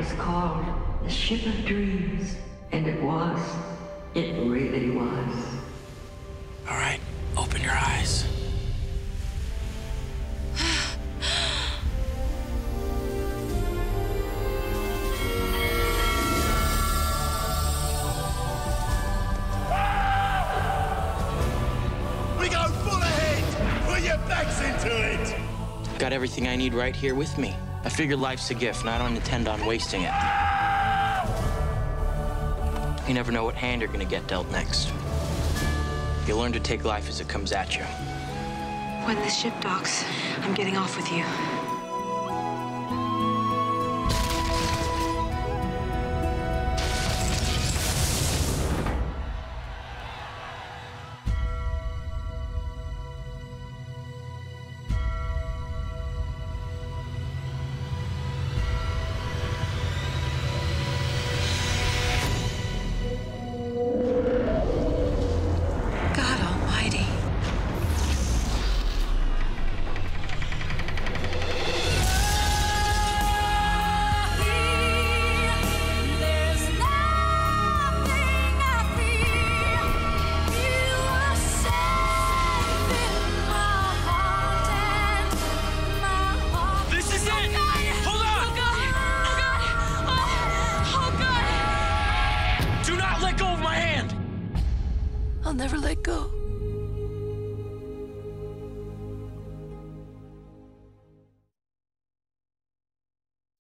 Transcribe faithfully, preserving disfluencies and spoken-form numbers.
was called the Ship of Dreams. And it was. It really was. All right, open your eyes. We go full ahead! Put your backs into it! Got everything I need right here with me. I figure life's a gift, and I don't intend on wasting it. You never know what hand you're gonna get dealt next. You learn to take life as it comes at you. When the ship docks, I'm getting off with you. I'll never let go.